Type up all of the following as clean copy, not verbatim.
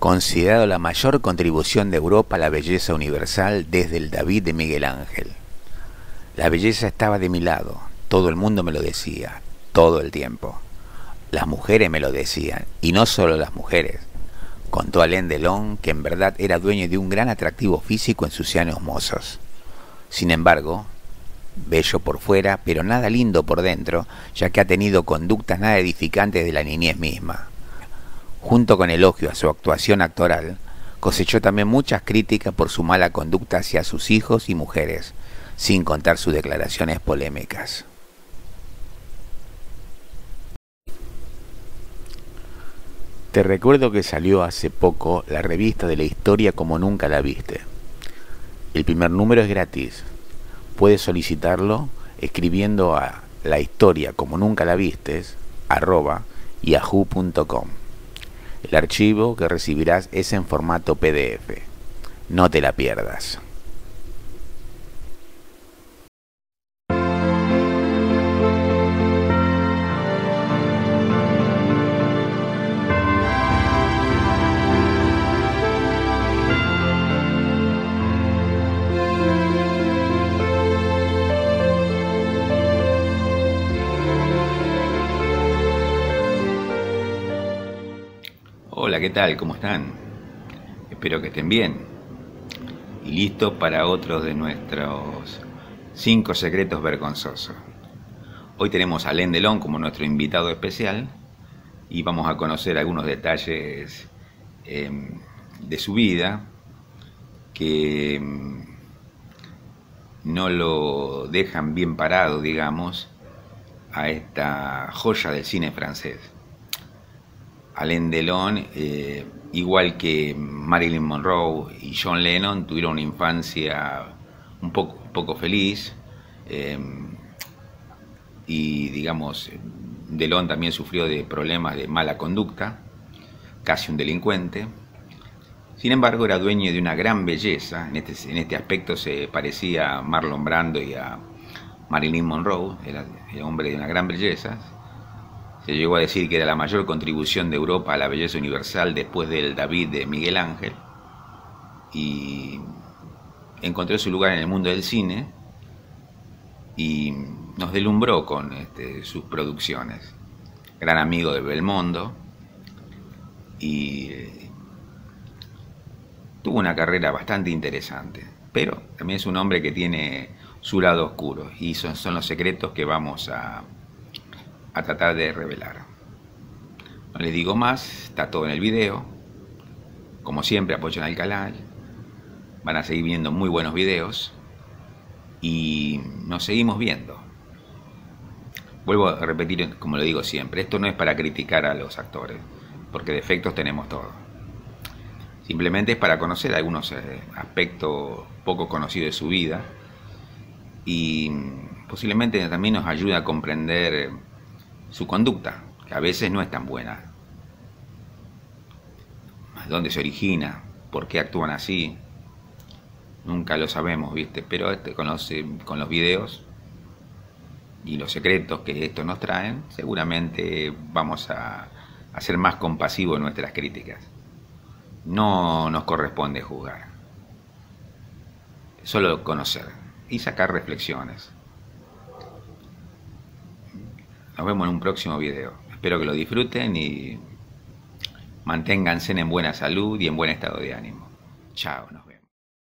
Considerado la mayor contribución de Europa a la belleza universal desde el David de Miguel Ángel. La belleza estaba de mi lado, todo el mundo me lo decía, todo el tiempo. Las mujeres me lo decían, y no solo las mujeres. Contó Alain Delon que en verdad era dueño de un gran atractivo físico en sus años mozos. Sin embargo, bello por fuera, pero nada lindo por dentro, ya que ha tenido conductas nada edificantes de la niñez misma. Junto con elogio a su actuación actoral, cosechó también muchas críticas por su mala conducta hacia sus hijos y mujeres, sin contar sus declaraciones polémicas. Te recuerdo que salió hace poco la revista de la historia como nunca la viste. El primer número es gratis. Puedes solicitarlo escribiendo a lahistoriacomonuncalaviste @yahoo.com. El archivo que recibirás es en formato PDF. No te la pierdas. Hola, ¿qué tal? ¿Cómo están? Espero que estén bien. Y listos para otros de nuestros 5 secretos vergonzosos. Hoy tenemos a Alain Delon como nuestro invitado especial y vamos a conocer algunos detalles de su vida que no lo dejan bien parado, digamos, a esta joya del cine francés. Alain Delon, igual que Marilyn Monroe y John Lennon, tuvieron una infancia un poco feliz, y digamos, Delon también sufrió de problemas de mala conducta, casi un delincuente. Sin embargo, era dueño de una gran belleza. En este aspecto se parecía a Marlon Brando y a Marilyn Monroe. Era hombre de una gran belleza. Se llegó a decir que era la mayor contribución de Europa a la belleza universal después del David de Miguel Ángel, y encontró su lugar en el mundo del cine y nos deslumbró con sus producciones. Gran amigo de Belmondo y tuvo una carrera bastante interesante, pero también es un hombre que tiene su lado oscuro, y son los secretos que vamos a tratar de revelar. No les digo más, está todo en el video. Como siempre, apoyen al canal, van a seguir viendo muy buenos videos y nos seguimos viendo. Vuelvo a repetir, como lo digo siempre, esto no es para criticar a los actores, porque defectos tenemos todos. Simplemente es para conocer algunos aspectos poco conocidos de su vida, y posiblemente también nos ayuda a comprender su conducta, que a veces no es tan buena. ¿Dónde se origina? ¿Por qué actúan así? Nunca lo sabemos, ¿viste? Pero con los videos y los secretos que estos nos traen, seguramente vamos a ser más compasivos en nuestras críticas. No nos corresponde juzgar, solo conocer y sacar reflexiones. Nos vemos en un próximo video. Espero que lo disfruten y manténganse en buena salud y en buen estado de ánimo. Chao, nos vemos.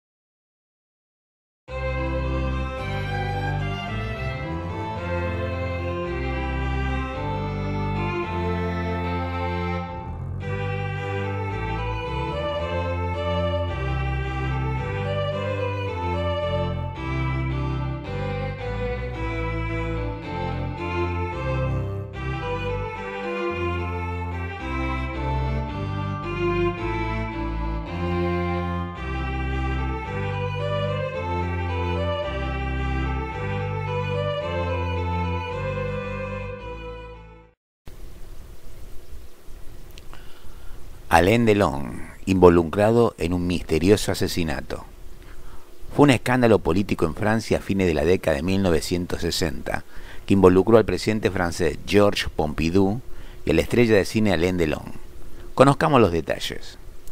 Alain Delon, involucrado en un misterioso asesinato. Fue un escándalo político en Francia a fines de la década de 1960 que involucró al presidente francés Georges Pompidou y a la estrella de cine Alain Delon. Conozcamos los detalles.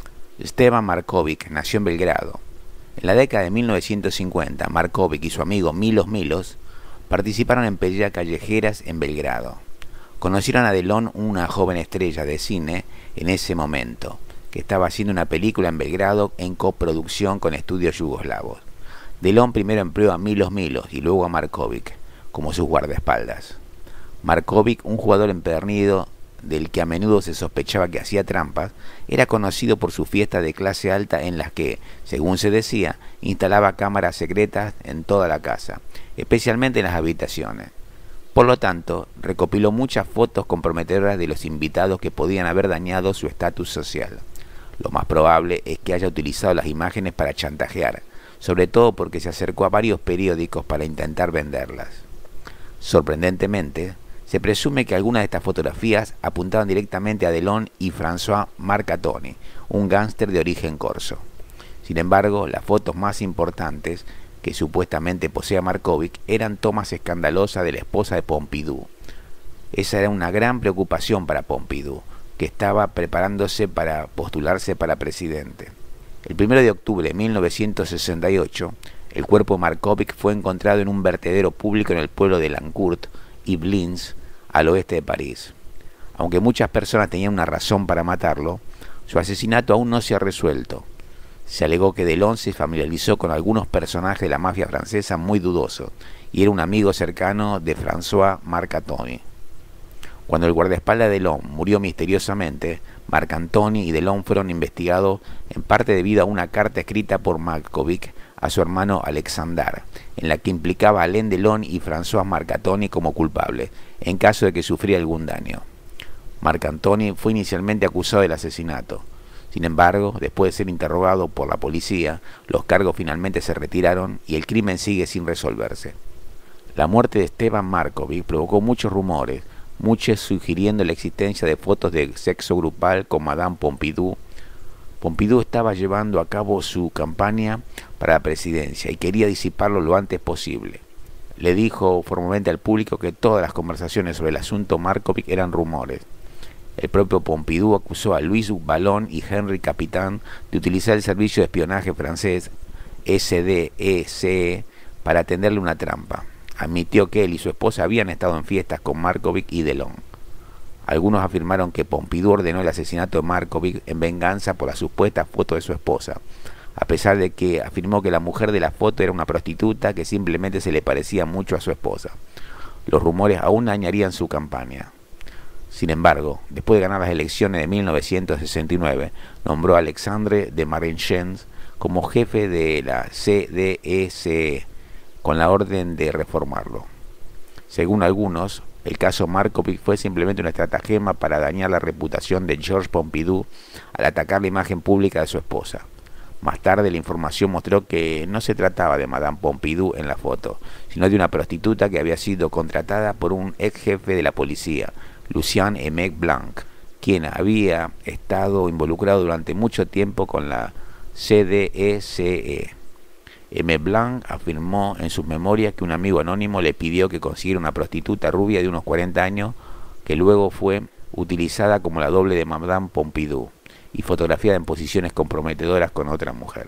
Stevan Markovic nació en Belgrado. En la década de 1950, Markovic y su amigo Milos Milos participaron en peleas callejeras en Belgrado. Conocieron a Delon, una joven estrella de cine en ese momento, que estaba haciendo una película en Belgrado en coproducción con estudios yugoslavos. Delon primero empleó a Milos Milos y luego a Markovic como sus guardaespaldas. Markovic, un jugador empedernido del que a menudo se sospechaba que hacía trampas, era conocido por sus fiestas de clase alta en las que, según se decía, instalaba cámaras secretas en toda la casa, especialmente en las habitaciones. Por lo tanto, recopiló muchas fotos comprometedoras de los invitados que podían haber dañado su estatus social. Lo más probable es que haya utilizado las imágenes para chantajear, sobre todo porque se acercó a varios periódicos para intentar venderlas. Sorprendentemente, se presume que algunas de estas fotografías apuntaban directamente a Delon y François Marcatoni, un gángster de origen corso. Sin embargo, las fotos más importantes que supuestamente poseía Markovic eran tomas escandalosas de la esposa de Pompidou. Esa era una gran preocupación para Pompidou, que estaba preparándose para postularse para presidente. El 1 de octubre de 1968, el cuerpo de Markovic fue encontrado en un vertedero público en el pueblo de Lancourt, Yvelines, al oeste de París. Aunque muchas personas tenían una razón para matarlo, su asesinato aún no se ha resuelto. Se alegó que Delon se familiarizó con algunos personajes de la mafia francesa muy dudosos y era un amigo cercano de François Marcatoni. Cuando el guardaespaldas de Delon murió misteriosamente, Marcantoni y Delon fueron investigados en parte debido a una carta escrita por Markovic a su hermano Alexandre, en la que implicaba a Alain Delon y François Marcatoni como culpables, en caso de que sufriera algún daño. Marcantoni fue inicialmente acusado del asesinato. Sin embargo, después de ser interrogado por la policía, los cargos finalmente se retiraron y el crimen sigue sin resolverse. La muerte de Stevan Markovic provocó muchos rumores, muchos sugiriendo la existencia de fotos de sexo grupal con Madame Pompidou. Pompidou estaba llevando a cabo su campaña para la presidencia y quería disiparlo lo antes posible. Le dijo formalmente al público que todas las conversaciones sobre el asunto Markovic eran rumores. El propio Pompidou acusó a Louis Ballon y Henri Capitan de utilizar el servicio de espionaje francés SDECE para tenderle una trampa. Admitió que él y su esposa habían estado en fiestas con Markovic y Delon. Algunos afirmaron que Pompidou ordenó el asesinato de Markovic en venganza por las supuestas fotos de su esposa, a pesar de que afirmó que la mujer de la foto era una prostituta que simplemente se le parecía mucho a su esposa. Los rumores aún dañarían su campaña. Sin embargo, después de ganar las elecciones de 1969, nombró a Alexandre de Marenchens como jefe de la CDECE, con la orden de reformarlo. Según algunos, el caso Markovic fue simplemente una estratagema para dañar la reputación de Georges Pompidou al atacar la imagen pública de su esposa. Más tarde la información mostró que no se trataba de Madame Pompidou en la foto, sino de una prostituta que había sido contratada por un ex jefe de la policía, Lucien Aimé Blanc, quien había estado involucrado durante mucho tiempo con la CDECE. Aimé Blanc afirmó en sus memorias que un amigo anónimo le pidió que consiguiera una prostituta rubia de unos 40 años que luego fue utilizada como la doble de Madame Pompidou y fotografiada en posiciones comprometedoras con otra mujer.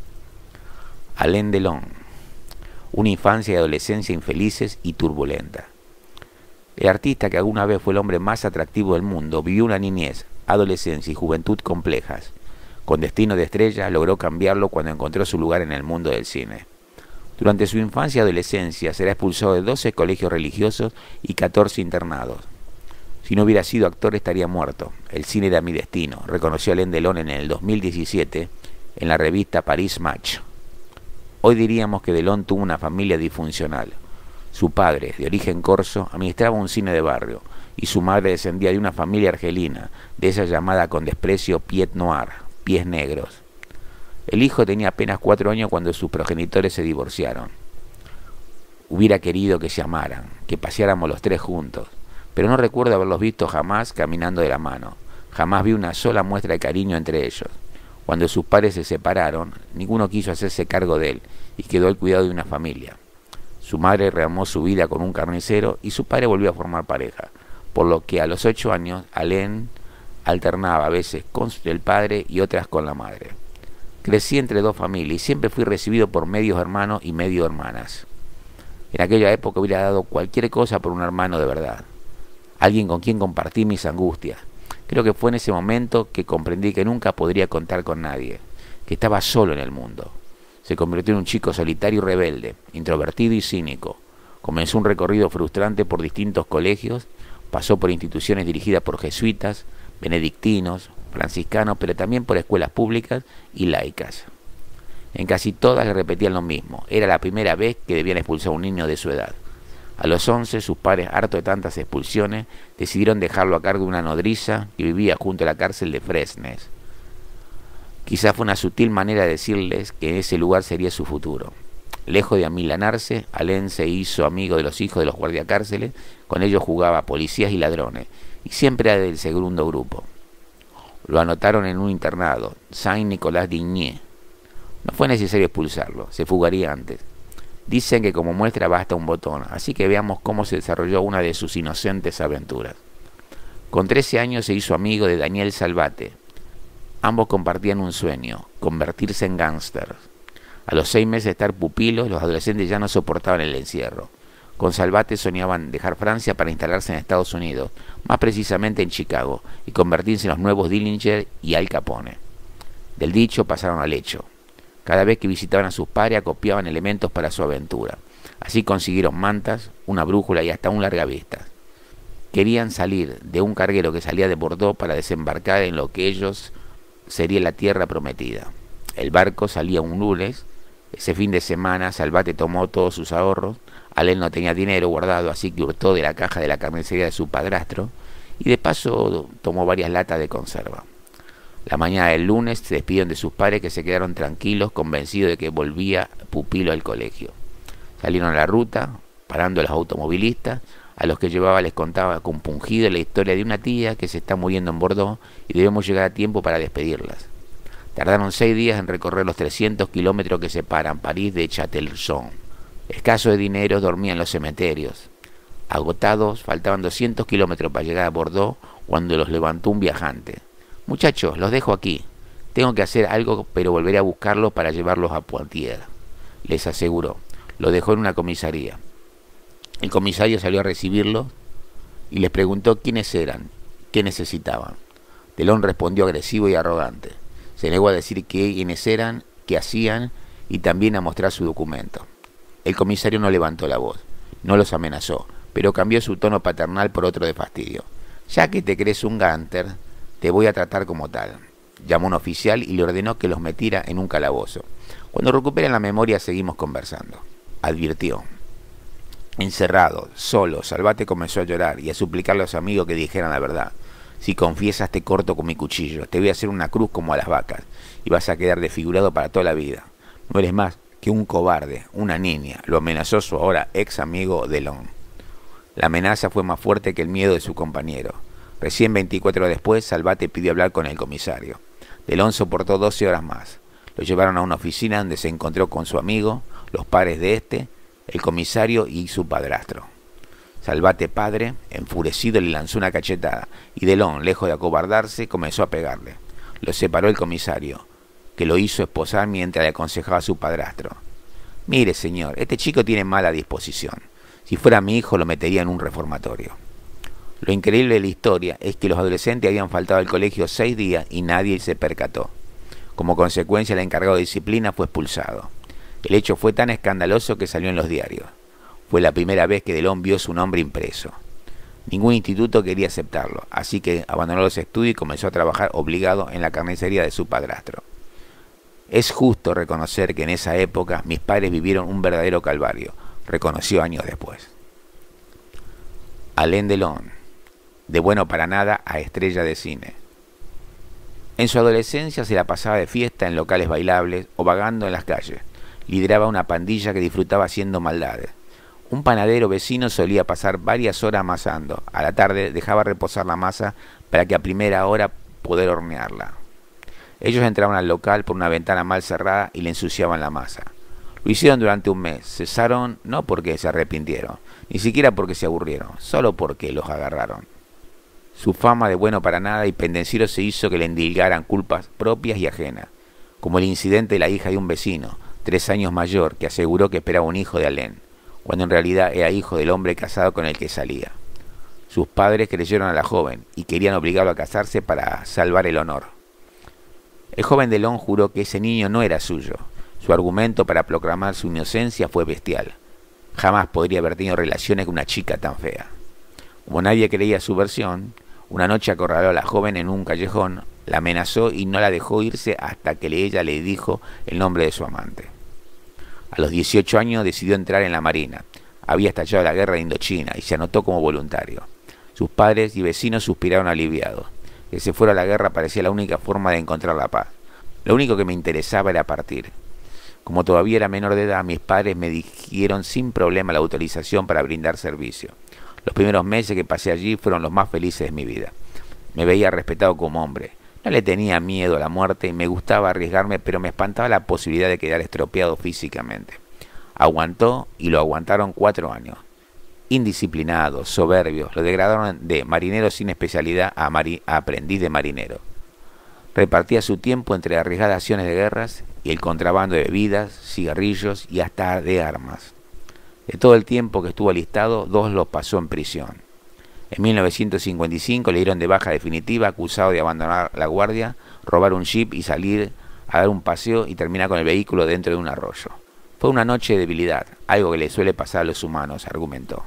Alain Delon, una infancia y adolescencia infelices y turbulenta. El artista, que alguna vez fue el hombre más atractivo del mundo, vivió una niñez, adolescencia y juventud complejas. Con destino de estrella, logró cambiarlo cuando encontró su lugar en el mundo del cine. Durante su infancia y adolescencia será expulsado de 12 colegios religiosos y 14 internados. Si no hubiera sido actor estaría muerto. El cine era mi destino, reconoció Alain Delon en el 2017 en la revista Paris Match. Hoy diríamos que Delon tuvo una familia disfuncional. Su padre, de origen corso, administraba un cine de barrio, y su madre descendía de una familia argelina, de esa llamada con desprecio pied noir, pies negros. El hijo tenía apenas 4 años cuando sus progenitores se divorciaron. Hubiera querido que se amaran, que paseáramos los tres juntos, pero no recuerdo haberlos visto jamás caminando de la mano. Jamás vi una sola muestra de cariño entre ellos. Cuando sus padres se separaron, ninguno quiso hacerse cargo de él y quedó al cuidado de una familia. Su madre rearmó su vida con un carnicero y su padre volvió a formar pareja, por lo que a los 8 años Alain Alternaba a veces con el padre y otras con la madre. Crecí entre dos familias y siempre fui recibido por medios hermanos y medio hermanas. En aquella época hubiera dado cualquier cosa por un hermano de verdad, alguien con quien compartir mis angustias. Creo que fue en ese momento que comprendí que nunca podría contar con nadie, que estaba solo en el mundo. Se convirtió en un chico solitario y rebelde, introvertido y cínico. Comenzó un recorrido frustrante por distintos colegios, pasó por instituciones dirigidas por jesuitas, benedictinos, franciscanos, pero también por escuelas públicas y laicas. En casi todas le repetían lo mismo. Era la primera vez que debían expulsar a un niño de su edad. A los 11, sus padres, hartos de tantas expulsiones, decidieron dejarlo a cargo de una nodriza que vivía junto a la cárcel de Fresnes. Quizás fue una sutil manera de decirles que ese lugar sería su futuro. Lejos de amilanarse, Alain se hizo amigo de los hijos de los guardiacárceles. Con ellos jugaba a policías y ladrones, y siempre era del segundo grupo. Lo anotaron en un internado, Saint-Nicolas-d'Igny. No fue necesario expulsarlo, se fugaría antes. Dicen que como muestra basta un botón, así que veamos cómo se desarrolló una de sus inocentes aventuras. Con 13 años se hizo amigo de Daniel Salvate. Ambos compartían un sueño, convertirse en gángsters. A los 6 meses de estar pupilos, los adolescentes ya no soportaban el encierro. Con Salvate soñaban dejar Francia para instalarse en Estados Unidos, más precisamente en Chicago, y convertirse en los nuevos Dillinger y Al Capone. Del dicho pasaron al hecho. Cada vez que visitaban a sus padres acopiaban elementos para su aventura. Así consiguieron mantas, una brújula y hasta un largavistas. Querían salir de un carguero que salía de Bordeaux para desembarcar en lo que ellos sería la tierra prometida. El barco salía un lunes. Ese fin de semana Salvate tomó todos sus ahorros. Alain no tenía dinero guardado, así que hurtó de la caja de la carnicería de su padrastro y de paso tomó varias latas de conserva. La mañana del lunes se despidieron de sus padres, que se quedaron tranquilos, convencidos de que volvía pupilo al colegio. Salieron a la ruta, parando a los automovilistas, a los que llevaba les contaba compungido la historia de una tía que se está muriendo en Bordeaux y debemos llegar a tiempo para despedirlas. Tardaron 6 días en recorrer los 300 kilómetros que separan París de Châtellerault. Escaso de dinero, dormían en los cementerios. Agotados, faltaban 200 kilómetros para llegar a Bordeaux cuando los levantó un viajante. «Muchachos, los dejo aquí. Tengo que hacer algo, pero volveré a buscarlos para llevarlos a Poitiers», les aseguró. Lo dejó en una comisaría. El comisario salió a recibirlos y les preguntó quiénes eran, qué necesitaban. Delon respondió agresivo y arrogante. Se negó a decir quiénes eran, qué hacían y también a mostrar su documento. El comisario no levantó la voz, no los amenazó, pero cambió su tono paternal por otro de fastidio. «Ya que te crees un gánster, te voy a tratar como tal». Llamó a un oficial y le ordenó que los metiera en un calabozo. «Cuando recuperen la memoria seguimos conversando», advirtió. Encerrado, solo, Salvate comenzó a llorar y a suplicarle a los amigos que dijeran la verdad. «Si confiesas te corto con mi cuchillo, te voy a hacer una cruz como a las vacas y vas a quedar desfigurado para toda la vida. No eres más que un cobarde, una niña», lo amenazó su ahora ex amigo Delon. La amenaza fue más fuerte que el miedo de su compañero. Recién 24 horas después, Salvate pidió hablar con el comisario. Delon soportó 12 horas más. Lo llevaron a una oficina donde se encontró con su amigo, los padres de este, el comisario y su padrastro. Salvate padre, enfurecido, le lanzó una cachetada y Delon, lejos de acobardarse, comenzó a pegarle. Lo separó el comisario, que lo hizo esposar mientras le aconsejaba a su padrastro. «Mire, señor, este chico tiene mala disposición. Si fuera mi hijo lo metería en un reformatorio». Lo increíble de la historia es que los adolescentes habían faltado al colegio 6 días y nadie se percató. Como consecuencia, el encargado de disciplina fue expulsado. El hecho fue tan escandaloso que salió en los diarios. Fue la primera vez que Delon vio su nombre impreso. Ningún instituto quería aceptarlo, así que abandonó los estudios y comenzó a trabajar obligado en la carnicería de su padrastro. «Es justo reconocer que en esa época mis padres vivieron un verdadero calvario», reconoció años después. Alain Delon, de bueno para nada a estrella de cine. En su adolescencia se la pasaba de fiesta en locales bailables o vagando en las calles. Lideraba una pandilla que disfrutaba haciendo maldades. Un panadero vecino solía pasar varias horas amasando. A la tarde dejaba reposar la masa para que a primera hora poder hornearla. Ellos entraban al local por una ventana mal cerrada y le ensuciaban la masa. Lo hicieron durante un mes. Cesaron no porque se arrepintieron, ni siquiera porque se aburrieron, solo porque los agarraron. Su fama de bueno para nada y pendenciero se hizo que le endilgaran culpas propias y ajenas, como el incidente de la hija de un vecino, 3 años mayor, que aseguró que esperaba un hijo de Alain, cuando en realidad era hijo del hombre casado con el que salía. Sus padres creyeron a la joven y querían obligarlo a casarse para salvar el honor. El joven Delon juró que ese niño no era suyo. Su argumento para proclamar su inocencia fue bestial. Jamás podría haber tenido relaciones con una chica tan fea. Como nadie creía su versión, una noche acorraló a la joven en un callejón, la amenazó y no la dejó irse hasta que ella le dijo el nombre de su amante. A los 18 años decidió entrar en la Marina. Había estallado la guerra de Indochina y se anotó como voluntario. Sus padres y vecinos suspiraron aliviados. Que se fuera a la guerra parecía la única forma de encontrar la paz. Lo único que me interesaba era partir. Como todavía era menor de edad, mis padres me dieron sin problema la autorización para brindar servicio. Los primeros meses que pasé allí fueron los más felices de mi vida. Me veía respetado como hombre. No le tenía miedo a la muerte y me gustaba arriesgarme, pero me espantaba la posibilidad de quedar estropeado físicamente. Aguantó y lo aguantaron 4 años. Indisciplinados, soberbios, lo degradaron de marinero sin especialidad a aprendiz de marinero. Repartía su tiempo entre arriesgadas acciones de guerras y el contrabando de bebidas, cigarrillos y hasta de armas. De todo el tiempo que estuvo alistado, 2 los pasó en prisión. En 1955 le dieron de baja definitiva acusado de abandonar la guardia, robar un jeep y salir a dar un paseo y terminar con el vehículo dentro de un arroyo. Fue una noche de debilidad, algo que le suele pasar a los humanos, argumentó.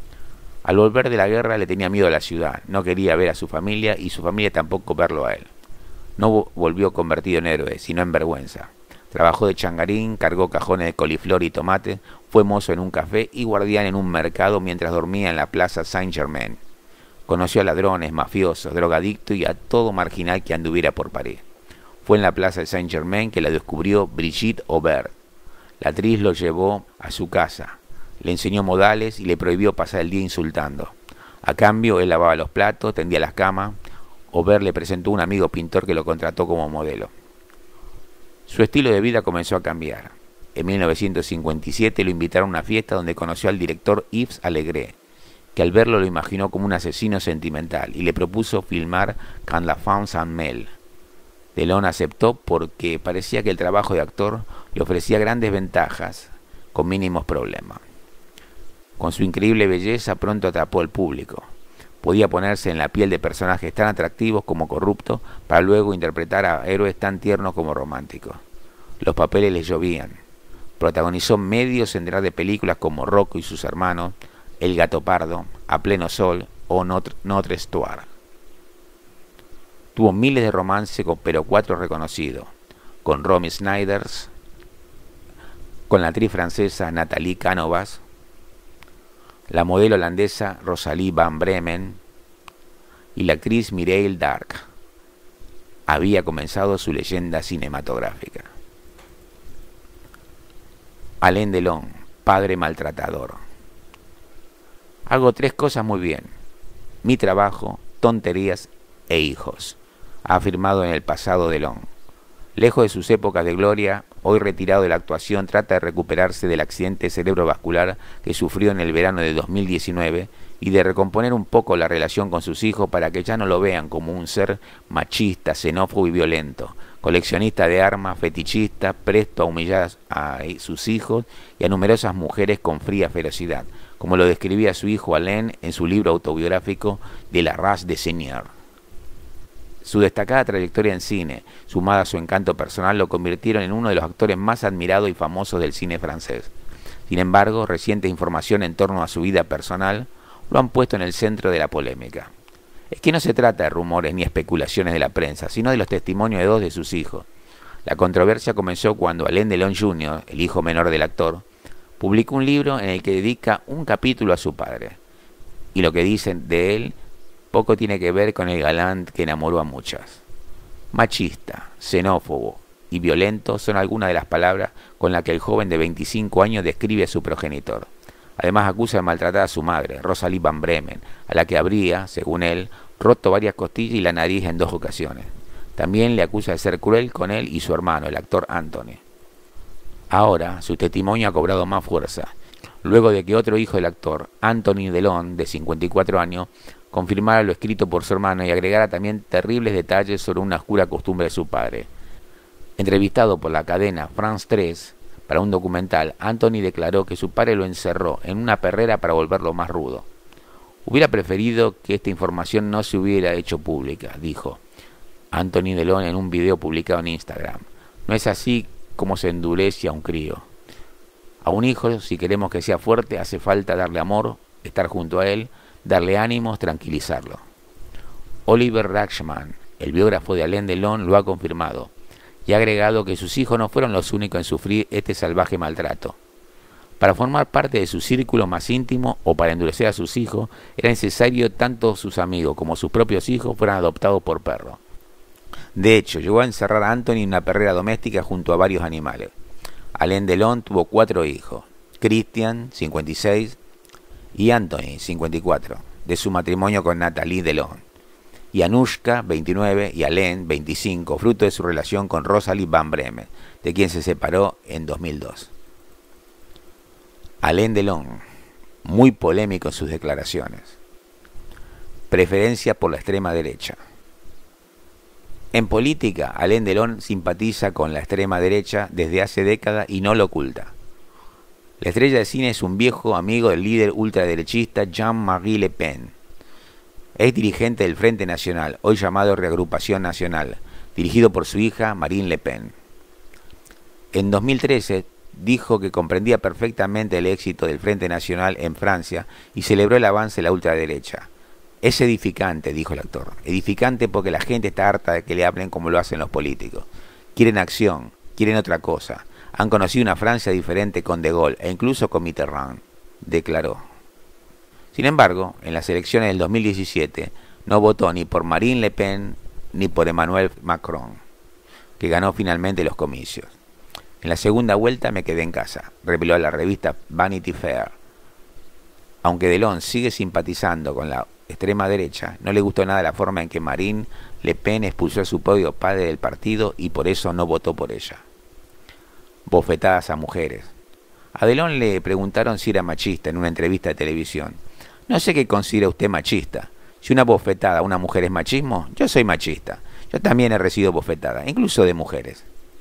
Al volver de la guerra le tenía miedo a la ciudad, no quería ver a su familia y su familia tampoco verlo a él. No volvió convertido en héroe, sino en vergüenza. Trabajó de changarín, cargó cajones de coliflor y tomate, fue mozo en un café y guardián en un mercado mientras dormía en la plaza Saint-Germain. Conoció a ladrones, mafiosos, drogadictos y a todo marginal que anduviera por París. Fue en la plaza de Saint-Germain que la descubrió Brigitte Aubert. La actriz lo llevó a su casa, le enseñó modales y le prohibió pasar el día insultando. A cambio, él lavaba los platos, tendía las camas. Aubert le presentó a un amigo pintor que lo contrató como modelo. Su estilo de vida comenzó a cambiar. En 1957 lo invitaron a una fiesta donde conoció al director Yves Allégret, que al verlo lo imaginó como un asesino sentimental y le propuso filmar Quand la femme s'en mêle. Delon aceptó porque parecía que el trabajo de actor le ofrecía grandes ventajas con mínimos problemas. Con su increíble belleza pronto atrapó al público. Podía ponerse en la piel de personajes tan atractivos como corruptos para luego interpretar a héroes tan tiernos como románticos. Los papeles le llovían. Protagonizó medio centenar de películas como Rocco y sus hermanos, El gato pardo, A pleno sol o Notre Histoire. Tuvo miles de romances, pero 4 reconocidos, con Romy Snyders, con la actriz francesa Nathalie Canovas, la modelo holandesa Rosalie van Bremen y la actriz Mireille Darc. Había comenzado su leyenda cinematográfica. Alain Delon, padre maltratador. Hago 3 cosas muy bien: mi trabajo, tonterías e hijos, ha afirmado en el pasado Delon. Lejos de sus épocas de gloria, hoy retirado de la actuación, trata de recuperarse del accidente cerebrovascular que sufrió en el verano de 2019 y de recomponer un poco la relación con sus hijos para que ya no lo vean como un ser machista, xenófobo y violento, coleccionista de armas, fetichista, presto a humillar a sus hijos y a numerosas mujeres con fría ferocidad, como lo describía su hijo Alain en su libro autobiográfico de La race des seigneurs. Su destacada trayectoria en cine, sumada a su encanto personal, lo convirtieron en uno de los actores más admirados y famosos del cine francés. Sin embargo, reciente información en torno a su vida personal lo han puesto en el centro de la polémica. Es que no se trata de rumores ni especulaciones de la prensa, sino de los testimonios de 2 de sus hijos. La controversia comenzó cuando Alain Delon Jr., el hijo menor del actor, publicó un libro en el que dedica un capítulo a su padre. Y lo que dicen de él poco tiene que ver con el galán que enamoró a muchas. Machista, xenófobo y violento son algunas de las palabras con las que el joven de 25 años describe a su progenitor. Además acusa de maltratar a su madre, Rosalie van Bremen, a la que habría, según él, roto varias costillas y la nariz en 2 ocasiones. También le acusa de ser cruel con él y su hermano, el actor Anthony. Ahora, su testimonio ha cobrado más fuerza, luego de que otro hijo del actor, Anthony Delon, de 54 años, confirmara lo escrito por su hermano y agregara también terribles detalles sobre una oscura costumbre de su padre. Entrevistado por la cadena France 3 para un documental, Anthony declaró que su padre lo encerró en una perrera para volverlo más rudo. Hubiera preferido que esta información no se hubiera hecho pública, dijo Anthony Delon en un video publicado en Instagram. No es así como se endurece a un crío. A un hijo, si queremos que sea fuerte, hace falta darle amor, estar junto a él, darle ánimos, tranquilizarlo. Oliver Rachman, el biógrafo de Alain Delon, lo ha confirmado y ha agregado que sus hijos no fueron los únicos en sufrir este salvaje maltrato. Para formar parte de su círculo más íntimo o para endurecer a sus hijos, era necesario tanto sus amigos como sus propios hijos fueran adoptados por perros. De hecho, llegó a encerrar a Anthony en una perrera doméstica junto a varios animales. Alain Delon tuvo 4 hijos, Christian, 56, y Anthony, 54, de su matrimonio con Nathalie Delon, y Anushka, 29, y Alain, 25, fruto de su relación con Rosalie Van Bremen, de quien se separó en 2002. Alain Delon, muy polémico en sus declaraciones. Preferencia por la extrema derecha. En política, Alain Delon simpatiza con la extrema derecha desde hace décadas y no lo oculta. La estrella de cine es un viejo amigo del líder ultraderechista Jean-Marie Le Pen. Es dirigente del Frente Nacional, hoy llamado Reagrupación Nacional, dirigido por su hija Marine Le Pen. En 2013 dijo que comprendía perfectamente el éxito del Frente Nacional en Francia y celebró el avance de la ultraderecha. Es edificante, dijo el actor. Edificante porque la gente está harta de que le hablen como lo hacen los políticos. Quieren acción, quieren otra cosa. Han conocido una Francia diferente con De Gaulle e incluso con Mitterrand, declaró. Sin embargo, en las elecciones del 2017 no votó ni por Marine Le Pen ni por Emmanuel Macron, que ganó finalmente los comicios. En la segunda vuelta me quedé en casa, reveló a la revista Vanity Fair. Aunque Delon sigue simpatizando con la extrema derecha, no le gustó nada la forma en que Marine Le Pen expulsó a su propio padre del partido y por eso no votó por ella. Bofetadas a mujeres. A Delon le preguntaron si era machista en una entrevista de televisión. No sé qué considera usted machista. Si una bofetada a una mujer es machismo, yo soy machista. Yo también he recibido bofetadas, incluso de mujeres.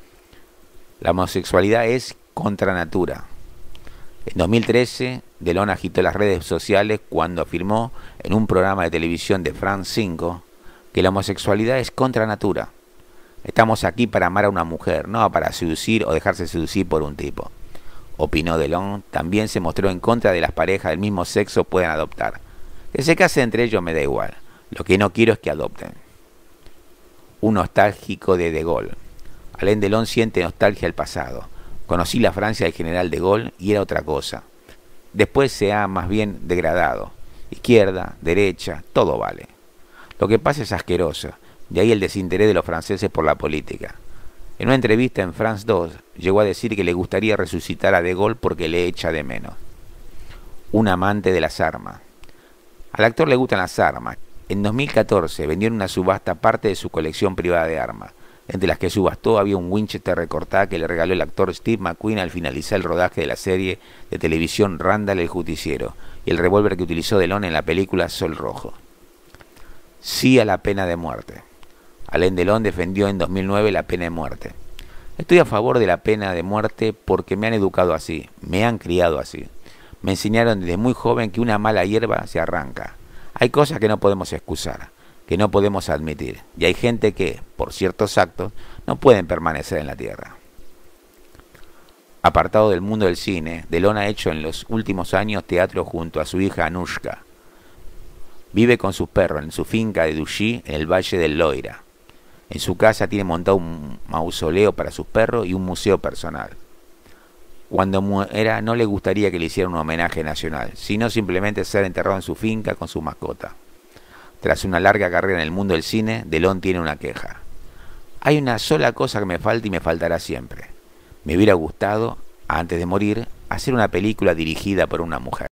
La homosexualidad es contra natura. En 2013, Delon agitó las redes sociales cuando afirmó en un programa de televisión de France 5 que la homosexualidad es contra natura. Estamos aquí para amar a una mujer, no para seducir o dejarse seducir por un tipo. Opinó Delon. También se mostró en contra de las parejas del mismo sexo puedan adoptar. Que se casen entre ellos me da igual. Lo que no quiero es que adopten. Un nostálgico de Gaulle. Alain Delon siente nostalgia al pasado. Conocí la Francia del general De Gaulle y era otra cosa. Después se ha más bien degradado. Izquierda, derecha, todo vale. Lo que pasa es asqueroso. De ahí el desinterés de los franceses por la política. En una entrevista en France 2 llegó a decir que le gustaría resucitar a De Gaulle porque le echa de menos. Un amante de las armas. Al actor le gustan las armas. En 2014 vendió en una subasta parte de su colección privada de armas. Entre las que subastó había un Winchester recortada que le regaló el actor Steve McQueen al finalizar el rodaje de la serie de televisión Randall el Justiciero y el revólver que utilizó Delon en la película Sol Rojo. Sí a la pena de muerte. Alain Delon defendió en 2009 la pena de muerte. Estoy a favor de la pena de muerte porque me han educado así, me han criado así. Me enseñaron desde muy joven que una mala hierba se arranca. Hay cosas que no podemos excusar, que no podemos admitir, y hay gente que, por ciertos actos, no pueden permanecer en la tierra. Apartado del mundo del cine, Delon ha hecho en los últimos años teatro junto a su hija Anushka. Vive con sus perros en su finca de Douchy, en el Valle del Loira. En su casa tiene montado un mausoleo para sus perros y un museo personal. Cuando muera no le gustaría que le hicieran un homenaje nacional, sino simplemente ser enterrado en su finca con su mascota. Tras una larga carrera en el mundo del cine, Delon tiene una queja. Hay una sola cosa que me falta y me faltará siempre. Me hubiera gustado, antes de morir, hacer una película dirigida por una mujer.